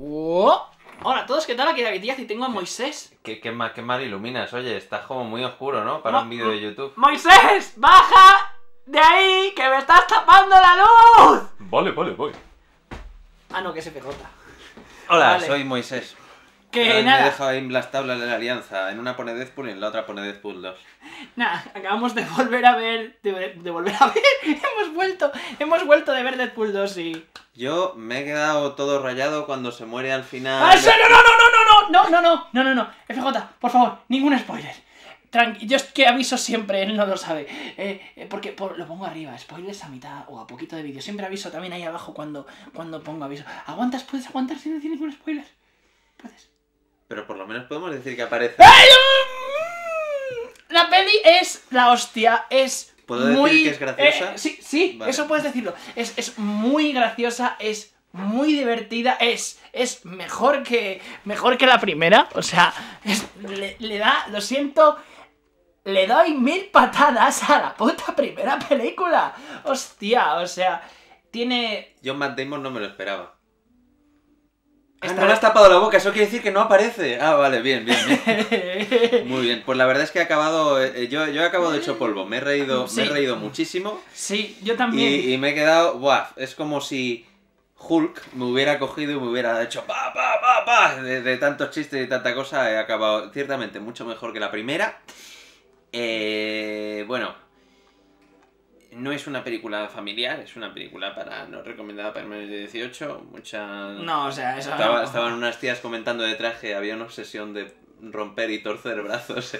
Hola a todos, ¿qué tal? Aquí David Díaz y tengo a Moisés. ¿Qué mal iluminas? Oye, está como muy oscuro, ¿no? Para un vídeo de YouTube. ¡Moisés! ¡Baja de ahí! ¡Que me estás tapando la luz! Vale, voy. Ah, no, que es FJ. Hola, Vale. Soy Moisés. Que Me he nada, dejado ahí las tablas de la alianza. En una pone Deadpool y en la otra pone Deadpool 2. nada, acabamos de volver a ver... De volver a ver... Hemos vuelto de ver Deadpool 2 y... Yo me he quedado todo rayado cuando se muere al final. ¡Ah, no! FJ, por favor, ningún spoiler. Yo es que aviso siempre, él no lo sabe. Porque lo pongo arriba, spoilers a mitad o a poquito de vídeo. Siempre aviso también ahí abajo cuando pongo aviso. ¿Aguantas? ¿Puedes aguantar sin decir ningún spoiler? ¿Puedes? Pero por lo menos podemos decir que aparece. ¡Ay! La peli es la hostia, es ¿Puedo decir muy... que es graciosa? Sí, Vale. Eso puedes decirlo. Es muy graciosa, es muy divertida, es mejor que la primera. O sea, le da, lo siento, le doy 1000 patadas a la puta primera película. Hostia, o sea, tiene... Yo Matt Damon no me lo esperaba. Esta- No le has tapado la boca, eso quiere decir que no aparece. Ah, vale, bien. Muy bien, pues la verdad es que he acabado... yo he acabado hecho polvo, me he reído muchísimo. Sí, yo también. Y me he quedado... Buah, es como si Hulk me hubiera cogido y me hubiera hecho pa. De tantos chistes y tanta cosa, he acabado ciertamente mucho mejor que la primera. Bueno... No es una película familiar, es una película no recomendada para menores de 18. No, o sea, eso no. Estaban unas tías comentando detrás que había una obsesión de romper y torcer brazos.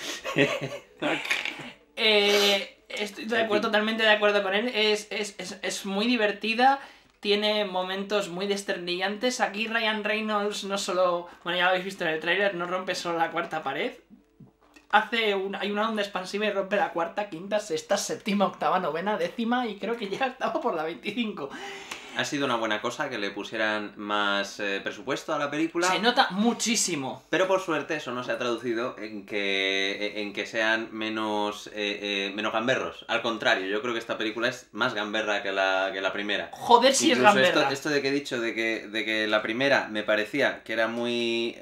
Estoy totalmente de acuerdo con él. Es muy divertida. Tiene momentos muy desternillantes. Aquí Ryan Reynolds no solo... Bueno, ya lo habéis visto en el tráiler, no rompe solo la cuarta pared. Hay una onda expansiva y rompe la cuarta, quinta, sexta, séptima, octava, novena, décima y creo que ya estaba por la 25. Ha sido una buena cosa que le pusieran más presupuesto a la película. Se nota muchísimo. Pero por suerte eso no se ha traducido en que sean menos gamberros. Al contrario, yo creo que esta película es más gamberra que la primera. Joder, si es Incluso gamberra. esto de que he dicho de que la primera me parecía que era muy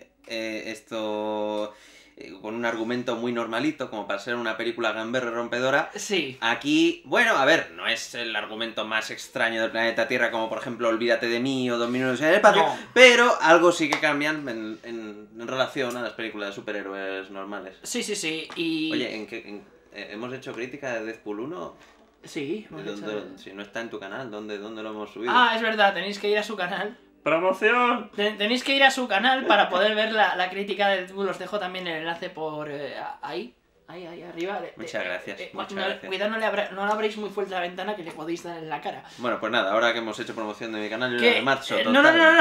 con un argumento muy normalito, como para ser una película gamberra rompedora. Sí. Aquí, bueno, a ver, no es el argumento más extraño del planeta Tierra, como por ejemplo Olvídate de mí o 2001 en el espacio, No. pero algo sí que cambian en relación a las películas de superhéroes normales. Sí. Y... Oye, ¿hemos hecho crítica de Deadpool 1? Sí, hemos hecho... Si no está en tu canal, ¿dónde lo hemos subido? Ah, es verdad, tenéis que ir a su canal. ¡Promoción! Tenéis que ir a su canal para poder ver la crítica de Deadpool. Os dejo también el enlace por ahí arriba. Muchas gracias. Cuidado, no le abréis muy fuerte la ventana que le podéis dar en la cara. Bueno, pues nada, ahora que hemos hecho promoción de mi canal, yo ¿Qué? ya me marcho. No.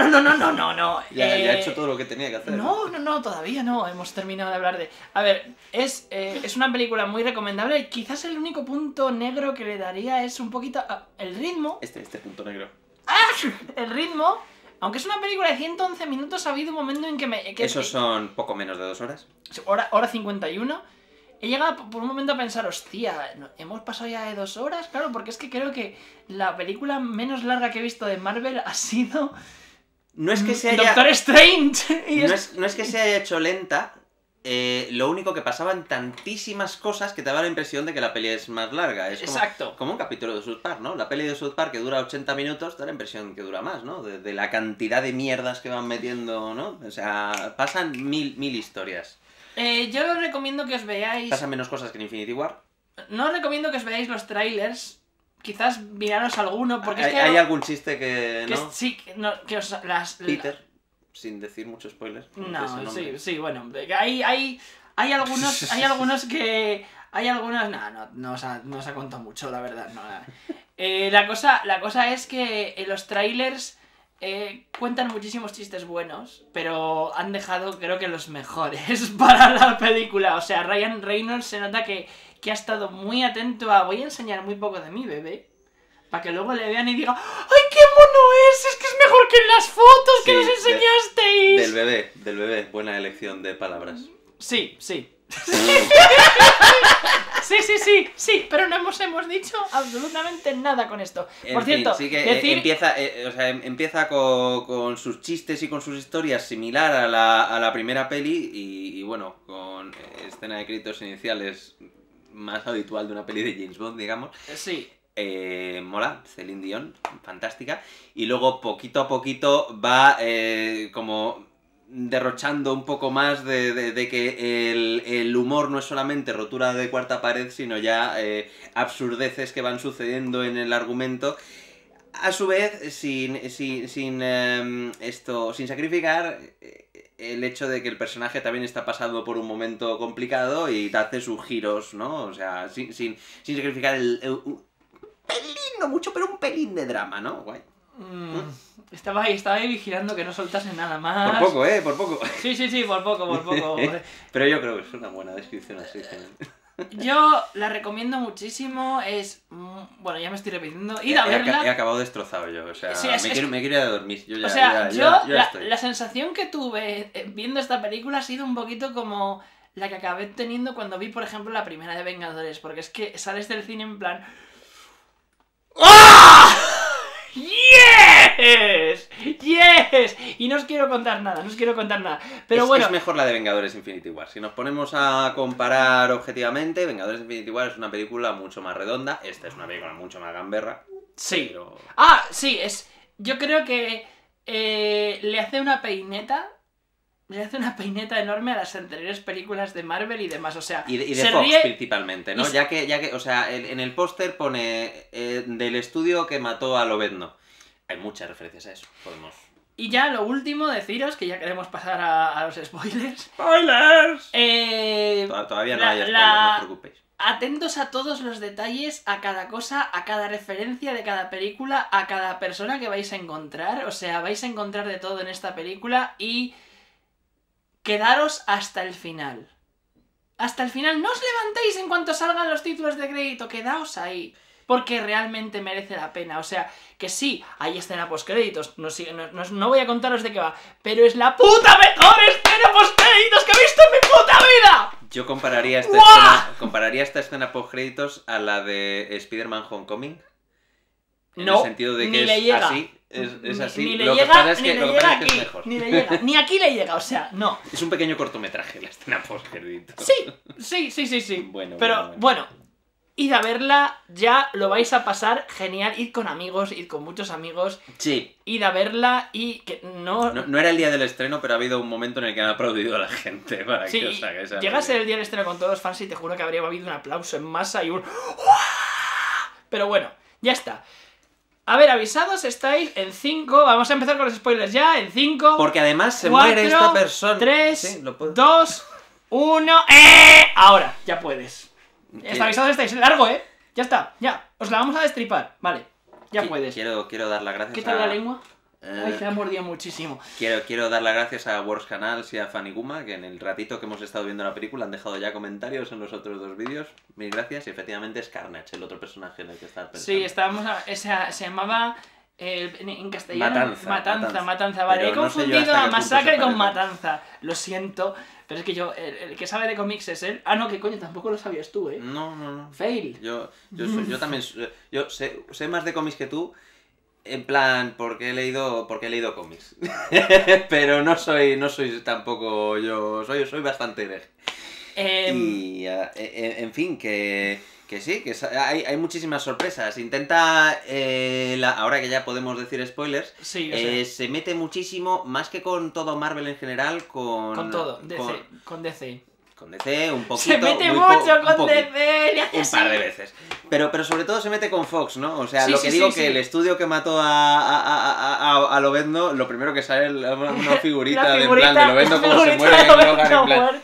Ya he hecho todo lo que tenía que hacer. No, todavía no. Hemos terminado de hablar de... A ver, es una película muy recomendable. Quizás el único punto negro que le daría es un poquito... el ritmo. Este punto negro. El ritmo... Aunque es una película de 111 minutos, ha habido un momento en que Esos son poco menos de 2 horas. Hora 51. He llegado por un momento a pensar, hostia, ¿hemos pasado ya de 2 horas? Claro, porque es que creo que la película menos larga que he visto de Marvel ha sido... No es que se haya... Doctor Strange. Y No es que se haya hecho lenta. Lo único que pasaban tantísimas cosas que te daba la impresión de que la peli es más larga. Es Exacto. Como un capítulo de South Park, ¿no? La peli de South Park que dura 80 minutos, da la impresión que dura más, ¿no? De la cantidad de mierdas que van metiendo, ¿no? O sea, pasan mil historias. Yo os recomiendo que os veáis... Pasan menos cosas que en Infinity War. No os recomiendo que os veáis los trailers. Quizás miraros alguno, porque es que... ¿Hay algún chiste que no? Sí, que os... Peter, sin decir mucho spoiler. No, sí, bueno. Hay algunos que... Hay algunos... No os ha contado mucho, la verdad. No, la cosa es que en los trailers cuentan muchísimos chistes buenos, pero han dejado, creo que los mejores para la película. O sea, Ryan Reynolds se nota que ha estado muy atento a... Voy a enseñar muy poco de mi bebé, para que luego le vean y digan ¡ay, qué mono es! ¡Es que es mejor que en las fotos que nos enseñasteis! Del bebé. Buena elección de palabras. Sí. Sí, pero no hemos dicho absolutamente nada con esto. Por cierto, sí que empieza con sus chistes y con sus historias similar a la primera peli y bueno, con escena de créditos iniciales más habitual de una peli de James Bond, digamos. Sí. Mola, Celine Dion, fantástica. Y luego poquito a poquito va como derrochando un poco más de que el humor no es solamente rotura de cuarta pared, sino ya absurdeces que van sucediendo en el argumento. A su vez, sin sacrificar el hecho de que el personaje también está pasando por un momento complicado y te hace sus giros, ¿no? O sea, sin sacrificar un pelín, no mucho, pero un pelín de drama, ¿no? Guay. Estaba ahí vigilando que no soltase nada más. Por poco, por poco. Sí, por poco. Pero yo creo que es una buena descripción así. Yo la recomiendo muchísimo, bueno, ya me estoy repitiendo, ir a verla. He acabado destrozado yo, o sea, Sí, me quiero ir a dormir. Yo ya, o sea, estoy. la sensación que tuve viendo esta película ha sido un poquito como la que acabé teniendo cuando vi, por ejemplo, la primera de Vengadores, porque es que sales del cine en plan... ¡Ah! ¡Yes! Y no os quiero contar nada, Pero bueno... Es mejor la de Vengadores Infinity War. Si nos ponemos a comparar objetivamente, Vengadores Infinity War es una película mucho más redonda. Esta es una película mucho más gamberra. Sí. Pero... Sí, yo creo que le hace una peineta enorme a las anteriores películas de Marvel y demás, o sea... Y de Fox principalmente, ¿no? Ya que, o sea, en el póster pone del estudio que mató a Lobezno. Hay muchas referencias a eso, podemos... Y ya lo último, deciros, que ya queremos pasar a los spoilers. ¡Spoilers! Todavía no hay spoilers, no os preocupéis. Atentos a todos los detalles, a cada cosa, a cada referencia de cada película, a cada persona que vais a encontrar. O sea, vais a encontrar de todo en esta película y... quedaros hasta el final. Hasta el final. No os levantéis en cuanto salgan los títulos de crédito. Quedaos ahí. Porque realmente merece la pena. O sea, que sí, hay escena postcréditos. No voy a contaros de qué va. Pero es la puta mejor escena postcréditos que he visto en mi puta vida. Yo compararía esta escena postcréditos a la de Spider-Man Homecoming. En el sentido de que ni le llega. Así. Es así. Ni le lo llega, que pasa es ni que, le lo que llega pasa es que aquí, es mejor. ni le llega, ni aquí le llega, o sea, no. Es un pequeño cortometraje la escena post-crédito. Sí. Bueno. Bueno, id a verla, ya lo vais a pasar genial. Id con amigos, id con muchos amigos. Sí. Id a verla y que No era el día del estreno, pero ha habido un momento en el que han aplaudido a la gente para que os haga esa... Llega a ser el día del estreno con todos los fans y te juro que habría habido un aplauso en masa y un... Pero bueno, ya está. A ver, avisados estáis en 5. Vamos a empezar con los spoilers ya. En 5. Porque además se 4, muere esta persona. 3, sí, 2, 1. Ahora, ya puedes. Está avisados estáis. Largo, Ya está, ya. Os la vamos a destripar. Vale, ya puedes. Quiero dar las gracias ¿Qué tal la lengua? Ay, se ha mordido muchísimo. Quiero dar las gracias a Wars Canals y a Fanny Guma, que en el ratito que hemos estado viendo la película han dejado ya comentarios en los otros dos vídeos. Mil gracias. Y efectivamente es Carnage, el otro personaje en el que estaba pensando. Sí, estábamos se llamaba en castellano Matanza. Vale, he confundido a Masacre con Matanza. Lo siento, pero es que yo, el que sabe de cómics es él. Ah, no, que coño, tampoco lo sabías tú, No. Fail. Yo también sé más de cómics que tú. En plan, porque he leído cómics. Pero no soy tampoco yo. Soy bastante hereje. Y en fin, que sí, que hay muchísimas sorpresas. Intenta, ahora que ya podemos decir spoilers, se mete muchísimo, más que con todo Marvel en general, con todo, con DC. Con DC, un poquito. Se mete mucho con DC, un par de veces. Pero sobre todo se mete con Fox, ¿no? O sea, que el estudio que mató a Lobezno, lo primero que sale es una figurita de plan de Lobezno como se muere en Logan, en plan.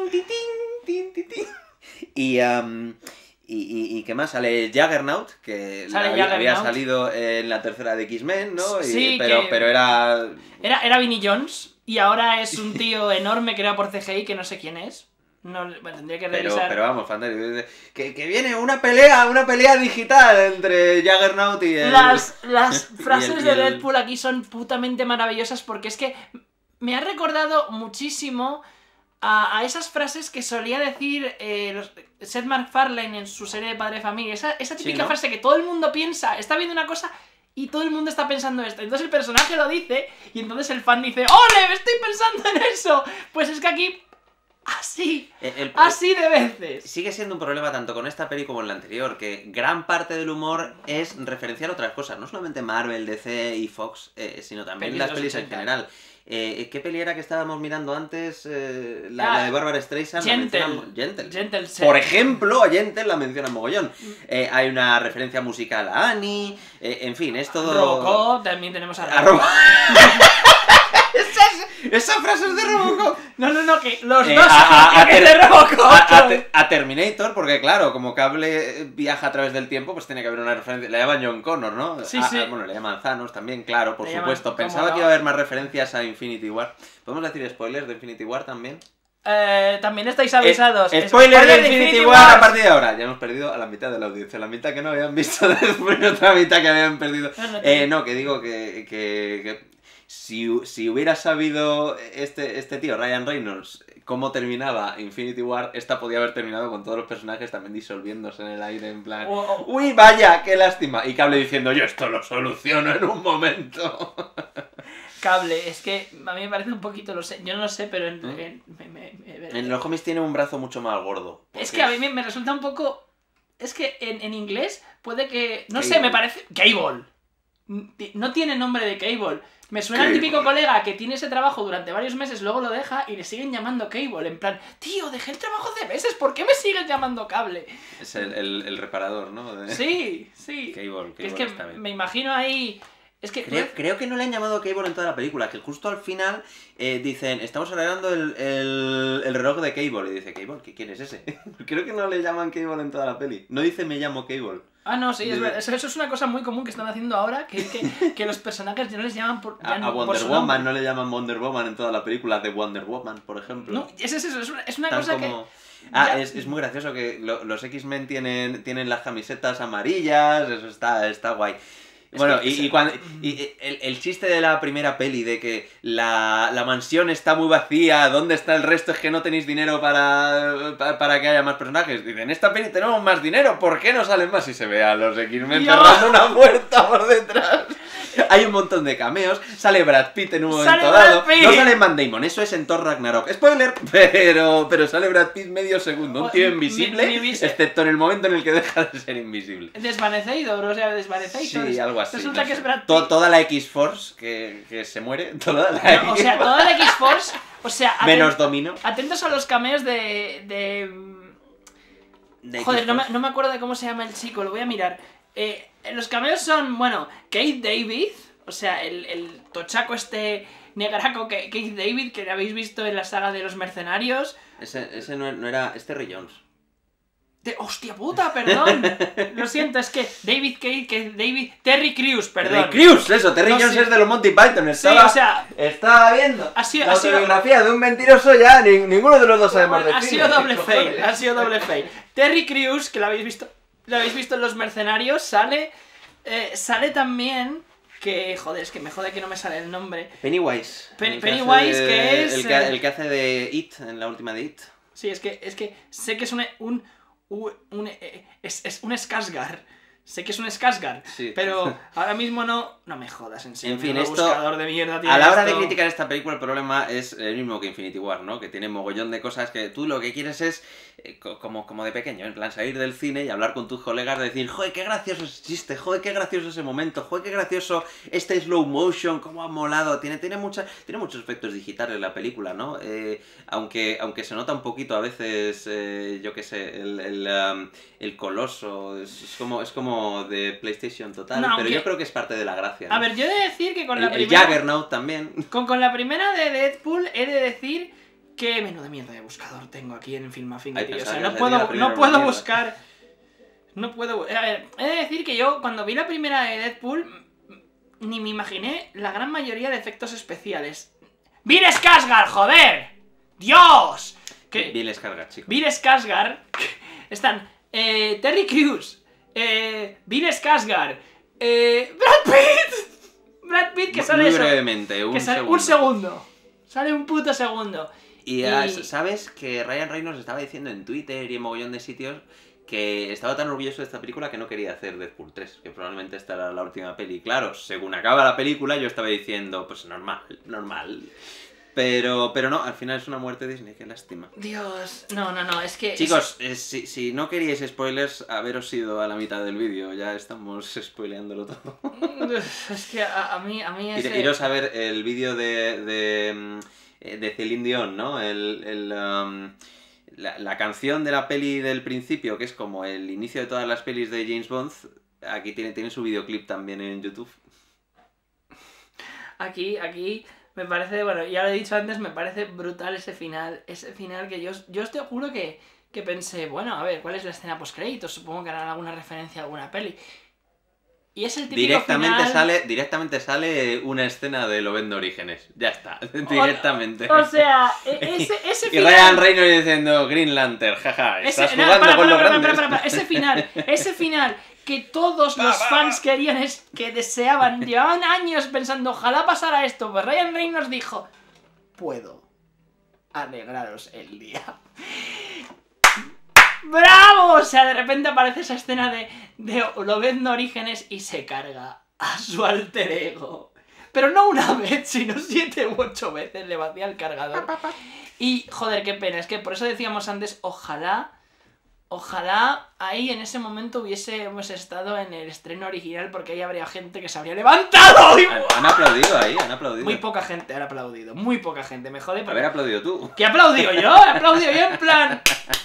Y ¿qué más? Sale Juggernaut, que había salido en la tercera de X-Men, ¿no? Pero era... Era Vinnie Jones, y ahora es un tío enorme creado por CGI que no sé quién es. No, bueno, tendría que revisar. Pero vamos, fantástico. Que viene una pelea digital entre Juggernaut y el... Las frases de Deadpool aquí son putamente maravillosas porque es que me ha recordado muchísimo a esas frases que solía decir Seth MacFarlane en su serie de Padre de Familia. Esa típica Sí, ¿no? frase que todo el mundo piensa, está viendo una cosa y todo el mundo está pensando esto. Entonces el personaje lo dice y entonces el fan dice ¡ole! ¡Me estoy pensando en eso! Pues es que aquí... Así de veces. Sigue siendo un problema tanto con esta peli como en la anterior, que gran parte del humor es referenciar otras cosas, no solamente Marvel, DC y Fox, sino también Pelis las de los pelis en 80. general. ¿Qué peli era que estábamos mirando antes? La de Barbara Streisand. Gentle. Gentle. Sí. Por ejemplo, a Gentle la menciona mogollón. Hay una referencia musical a Annie, en fin, es todo... Robocop, también tenemos a A Robocop. Esa frase es de Robocop. No, que los dos a que de Robocop. A Terminator, porque claro, como Cable viaja a través del tiempo, pues tiene que haber una referencia. Le llaman John Connor, ¿no? Sí. Bueno, le llaman Thanos también, claro, por Le supuesto. llaman, Pensaba ¿cómo no? que iba a haber más referencias a Infinity War. ¿Podemos decir spoilers de Infinity War también? También estáis avisados. Spoiler de Infinity War a War. partir de ahora. Ya hemos perdido a la mitad de la audiencia. La mitad que no habían visto después y otra mitad que habían perdido. No, que digo que si hubiera sabido este tío, Ryan Reynolds, cómo terminaba Infinity War, esta podía haber terminado con todos los personajes también disolviéndose en el aire, en plan... ¡Uy, vaya, qué lástima! Y Cable diciendo, yo esto lo soluciono en un momento. Cable, es que a mí me parece un poquito, yo no lo sé, pero En los cómics tiene un brazo mucho más gordo. Es que a mí me resulta un poco... Es que en inglés puede que... No sé, Cable. me parece... Cable. No tiene nombre de Cable. Me suena el Cable. típico colega que tiene ese trabajo durante varios meses, luego lo deja y le siguen llamando Cable. En plan, tío, dejé el trabajo hace meses, ¿por qué me sigues llamando Cable? Es el reparador, ¿no? Sí. Cable Es que está bien. me imagino ahí... Es que... Creo que no le han llamado Cable en toda la película, que justo al final dicen, estamos arreglando el reloj de Cable. Y dice, ¿Cable? ¿Quién es ese? Creo que no le llaman Cable en toda la peli. No dice, me llamo Cable. Ah, no, sí, es verdad. Eso es una cosa muy común que están haciendo ahora, que los personajes ya no les llaman por... A por Wonder su Woman nombre. no le llaman Wonder Woman en toda la película de Wonder Woman, por ejemplo. No, es eso, es una Tan cosa como- que... Ah, ya- es muy gracioso que los X-Men tienen las camisetas amarillas, eso está guay. Bueno, el chiste de la primera peli de que la mansión está muy vacía, ¿dónde está el resto? Es que no tenéis dinero para que haya más personajes. Dicen, en esta peli tenemos más dinero, ¿por qué no salen más? Y se ve a los X-Men Dios. cerrando una puerta por detrás. Hay un montón de cameos, sale Brad Pitt en un ¡Sale momento Brad dado. Pitt! No sale Matt Damon, eso es en Thor Ragnarok. Spoiler, pero sale Brad Pitt medio segundo. Un tío invisible, excepto en el momento en el que deja de ser invisible. Desvanecido, o sea, desvanecido. Sí, algo así. Resulta no que sé. es Brad Pitt. Toda la X-Force que se muere. Toda la No, o sea, toda la X-Force... O sea, Menos Domino. atentos a los cameos de Joder, X-Force. no me acuerdo de cómo se llama el chico, lo voy a mirar. Los cameos son, bueno, Keith David, o sea, el tochaco negraco Keith David, que lo habéis visto en la saga de los mercenarios. Ese no era... Es Terry Jones. ¡Hostia puta, perdón! Lo siento, es que Terry Crews, perdón. Terry Crews, eso. Terry No, Jones sí. es de los Monty Python. Sí, o sea, Estaba viendo ha sido- la ha sido- autobiografía de un mentiroso ya. Ninguno de los dos sabemos de ha cine. sido doble Cojones. fail, ha sido doble fail. Terry Crews, que lo habéis visto en Los Mercenarios, sale también, que, joder, es que me jode que no me sale el nombre. Pennywise. Pennywise, que es, El que hace de It, en la última de It. Sí, es que sé que es un Skarsgård. Sé que es un Skarsgård, Sí. pero ahora mismo no me jodas, en serio. En fin, menudo esto... buscador de mierda tiene A la hora de esto. criticar esta película, el problema es el mismo que Infinity War, ¿no? Que tiene mogollón de cosas que tú lo que quieres es, como de pequeño, en plan, salir del cine y hablar con tus colegas, de decir, joder, qué gracioso ese chiste, joder, qué gracioso ese momento, joder, qué gracioso este slow motion, cómo ha molado. Tiene muchos efectos digitales la película, ¿no? Aunque se nota un poquito a veces, yo qué sé, el coloso, es como de PlayStation total, No, pero aunque- yo creo que es parte de la gracia, ¿no? A ver, yo he de decir que con la el primera... Juggernaut también. Con la primera de Deadpool he de decir que menuda mierda de buscador tengo aquí en Film Affinity. Ay, O sea, pensaba no que ibas a decir la puedo, primera no puedo mierda. buscar... No puedo... A ver, he de decir que yo cuando vi la primera de Deadpool ni me imaginé la gran mayoría de efectos especiales. ¡Bill Skarsgård, joder! ¡Dios! Que Bill Skarsgård, chico. Bill Skarsgård... Están Terry Crews, Bill Skarsgård, Brad Pitt que sale Muy eso, brevemente, que sale un segundo. Sale un puto segundo. sabes que Ryan Reynolds estaba diciendo en Twitter y en mogollón de sitios que estaba tan orgulloso de esta película que no quería hacer Deadpool 3, que probablemente esta era la última peli. Claro, según acaba la película yo estaba diciendo, pues normal. Pero no, al final es una muerte Disney, qué lástima. Dios, no, es que... Chicos, si no queríais spoilers, haberos ido a la mitad del vídeo, ya estamos spoileándolo todo. Es que a mí ese... Iros a ver el vídeo de Celine Dion, ¿no? La canción de la peli del principio, que es como el inicio de todas las pelis de James Bond, aquí tiene su videoclip también en YouTube. Aquí me parece, bueno, ya lo he dicho antes, me parece brutal ese final que yo te juro que pensé, bueno, a ver, ¿cuál es la escena post-créditos? Supongo que harán alguna referencia a alguna peli. Y es el típico directamente sale una escena de Lobezno Orígenes. Ya está, directamente. O sea, ese final... Y Ryan Reynolds diciendo Green Lantern, jaja, estás jugando con los grandes. Ese final que todos los fans querían, que deseaban, llevaban años pensando, ojalá pasara esto. Pues Ryan Reynolds dijo, puedo alegraros el día. ¡Bravo! O sea, de repente aparece esa escena de Lobezno Orígenes y se carga a su alter ego. Pero no una vez, sino 7 u 8 veces le vacía el cargador. Y, joder, qué pena. Es que por eso decíamos antes, ojalá ahí en ese momento hubiésemos estado en el estreno original, porque ahí habría gente que se habría levantado. Han aplaudido ahí, han aplaudido. Muy poca gente ha aplaudido, muy poca gente. Me jode porque... Haber aplaudido tú. ¿Qué he aplaudido yo? He aplaudido yo en plan...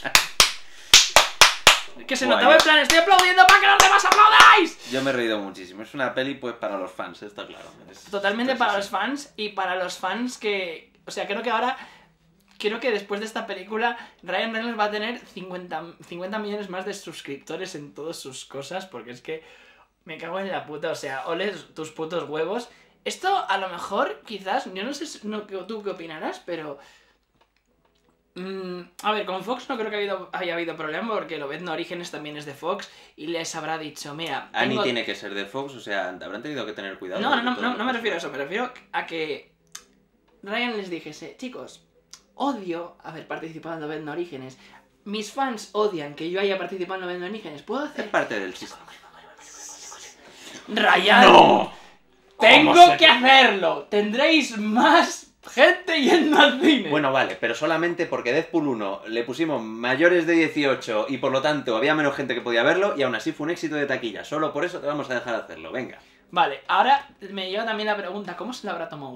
Que se notaba en plan, estoy aplaudiendo para que los demás aplaudáis. Yo me he reído muchísimo. Es una peli pues para los fans, está claro. Totalmente para los fans, y para los fans que... O sea, creo que después de esta película Ryan Reynolds va a tener 50 millones más de suscriptores en todas sus cosas, porque es que me cago en la puta. O sea, ole tus putos huevos. Esto a lo mejor, quizás, yo no sé tú qué opinarás, pero... a ver, con Fox no creo que haya habido problema, porque Lobezno Orígenes también es de Fox y les habrá dicho, mira... Annie tiene que ser de Fox, o sea, habrán tenido que tener cuidado. No me refiero a eso, me refiero a que Ryan les dijese, chicos, odio haber participado en Lobezno Orígenes, mis fans odian que yo haya participado en Lobezno Orígenes, ¿puedo hacer...? Es parte del chiste. ¡Ryan! ¡No! ¡Tengo que hacerlo! ¡Tendréis más gente yendo al cine! Bueno, vale, pero solamente porque Deadpool 1 le pusimos mayores de 18 y por lo tanto había menos gente que podía verlo y aún así fue un éxito de taquilla. Solo por eso te vamos a dejar hacerlo, venga. Vale, ahora me lleva también la pregunta, ¿cómo se la habrá tomado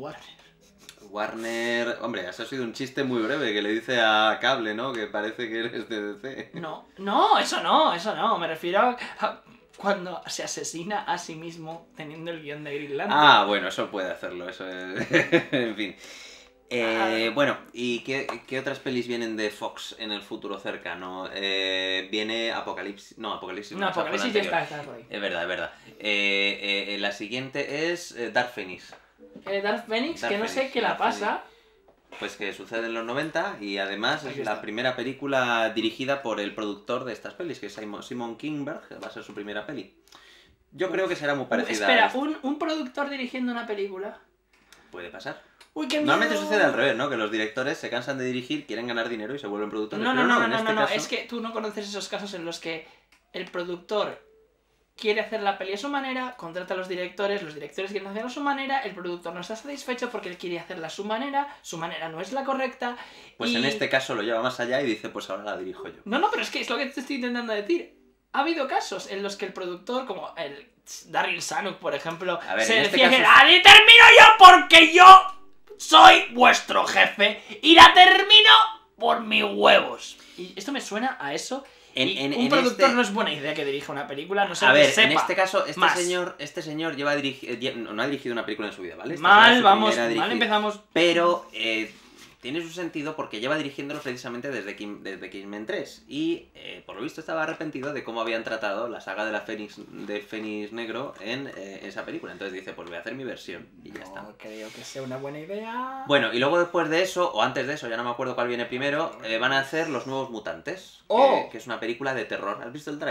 Warner? Hombre, eso ha sido un chiste muy breve que le dice a Cable, ¿no? Que parece que eres de DC. No, eso no, me refiero a cuando se asesina a sí mismo teniendo el guión de Green Lantern. Ah, bueno, eso puede hacerlo, eso es... en fin. Bueno, ¿y qué otras pelis vienen de Fox en el futuro cercano? Viene Apocalipsis... No, Apocalipsis no. Apocalipsis ya está por ahí. Es verdad. La siguiente es Dark Phoenix. Dark Phoenix, que no sé qué la pasa... Pues que sucede en los 90 y además es la primera película dirigida por el productor de estas pelis, que es Simon Kinberg, va a ser su primera peli. Yo creo que será muy parecida. Espera, ¿un productor dirigiendo una película? Puede pasar. Uy, qué miedo. Normalmente sucede al revés, ¿no? Que los directores se cansan de dirigir, quieren ganar dinero y se vuelven productores. No, es que tú no conoces esos casos en los que el productor quiere hacer la peli a su manera, contrata a los directores quieren hacerla a su manera, el productor no está satisfecho porque él quiere hacerla a su manera no es la correcta. Pues en este caso lo lleva más allá y dice, pues ahora la dirijo yo. No, pero es que es lo que te estoy intentando decir. Ha habido casos en los que el productor, como el Daryl Zanuck, por ejemplo, se decía que la termino yo porque yo soy vuestro jefe y la termino por mis huevos. Y esto me suena a eso. Un productor no es buena idea que dirija una película, no sé. A ver, sepa. en este caso, este señor lleva no ha dirigido una película en su vida, ¿vale? Mal empezamos. Pero tiene su sentido porque lleva dirigiéndolo precisamente desde Kingsman 3. Y por lo visto estaba arrepentido de cómo habían tratado la saga de Fénix Negro en esa película. Entonces dice, pues voy a hacer mi versión y ya está. No creo que sea una buena idea. Bueno, y luego después de eso, o antes de eso, ya no me acuerdo cuál viene primero, van a hacer Los Nuevos Mutantes, que es una película de terror. ¿Has visto el tráiler?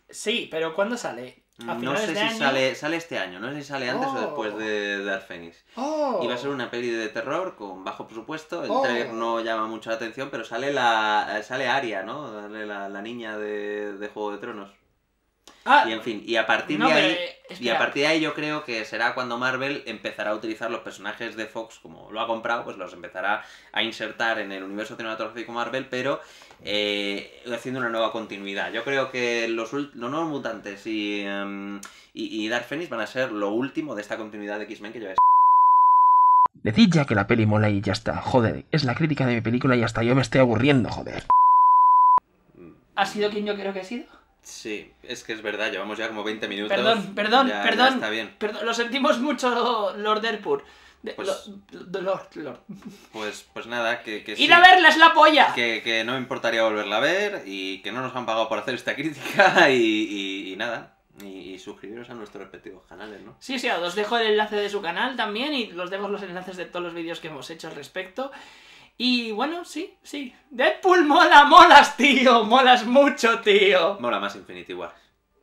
Sí, pero ¿cuándo sale? ¿A No finales sé de si año? sale este año, no sé si sale antes o después de Dark Phoenix. Oh. Y va a ser una peli de terror con bajo presupuesto. El Oh. trailer no llama mucho la atención, pero sale Arya, ¿no? La niña de Juego de Tronos. Ah, Y en fin, y a partir no, de pero, ahí. Y espera. a partir de ahí yo creo que será cuando Marvel empezará a utilizar los personajes de Fox, como lo ha comprado, pues los empezará a insertar en el universo cinematográfico Marvel, pero haciendo una nueva continuidad. Yo creo que los nuevos mutantes y Dark Phoenix van a ser lo último de esta continuidad de X-Men que yo he. Decid ya que la peli mola y ya está. Joder, es la crítica de mi película y hasta yo me estoy aburriendo, joder. ¿Ha sido quien yo creo que he sido? Sí, es que es verdad, llevamos ya como 20 minutos. Perdón. Ya está bien. Perdón, lo sentimos mucho, Lord Delpur. Pues- Lord. Pues nada, que sí. ¡Ir a verla es la polla! Que no me importaría volverla a ver y que no nos han pagado por hacer esta crítica y nada. Y suscribiros a nuestros respectivos canales, ¿no? Sí, os dejo el enlace de su canal también y os dejo los enlaces de todos los vídeos que hemos hecho al respecto. Y bueno, sí. Deadpool molas, tío. Molas mucho, tío. Mola más Infinity War.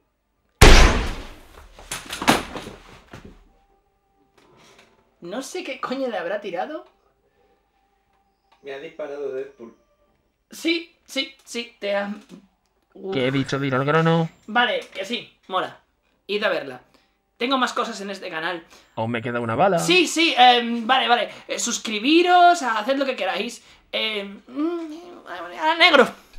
No sé qué coño le habrá tirado. Me ha disparado Deadpool. Sí, te ha... ¿Qué he dicho de ir al grano? Vale, que sí, mola. Id a verla. Tengo más cosas en este canal. Aún me queda una bala. Sí, vale. Suscribiros, haced lo que queráis. A negro.